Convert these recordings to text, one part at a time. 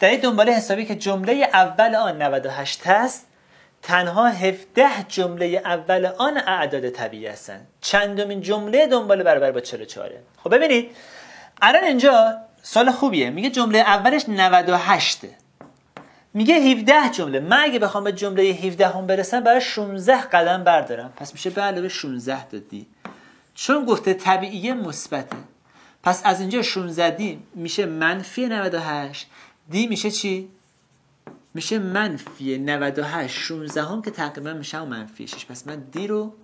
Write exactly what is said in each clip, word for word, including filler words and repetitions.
در دنبال حسابی که جمله اول آن نود و هشت هست، تنها هفده جمله اول آن اعداد طبیعی هستن. چندمین جمله دنبال برابر با چهل و چهار. خب ببینید الان اینجا سوال خوبیه، میگه جمله اولش نود و هشت، میگه هفده جمله. من اگه بخوام به جمله هفده هم برسم برای شانزده قدم بردارم، پس میشه به علاوه شانزده تا دی. چون گفته طبیعی مثبته، پس از اینجا شانزده دی میشه منفی نود و هشت، دی میشه چی؟ میشه منفی نود و هشت شانزده هم که تقریبا میشه هم منفی شش. پس من دی رو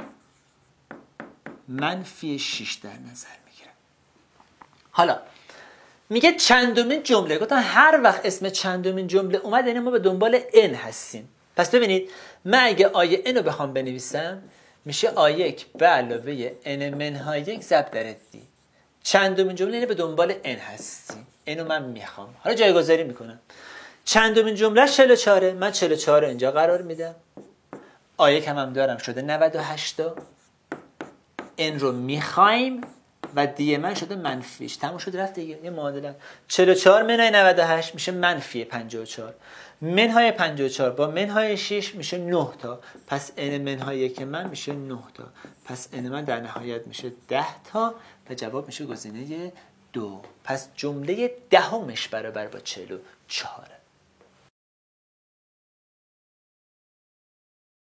منفی شش در نظر میگیرم. حالا میگه چندمین جمله. گفتم هر وقت اسم چندمین جمله اومد یعنی ما به دنبال n هستیم. پس ببینید من اگه آیه n رو بخوام بنویسم میشه آیه یک به علاوه n منهای یک ضرب در دی. چندمین جمله یعنی به دنبال n هستیم، n رو من میخوام. حالا جایگذاری میکنم. چندمین جمله چهل و چهار، من چهل و چهار اینجا قرار میدم. آیه کم هم دارم شده نود و هشت تا. n رو میخوایم و دی من شده منفیش. تموم شد رفت دیگه. یه معادله چهل و چهار منهای نود و هشت میشه منفی پنجاه و چهار. منهای پنجاه و چهار با منهای شش میشه نه تا. پس n منهای یک من میشه نه تا. پس n من در نهایت میشه ده تا و جواب میشه گزینه دو. پس جمله دهمش برابر با چهل و چهار.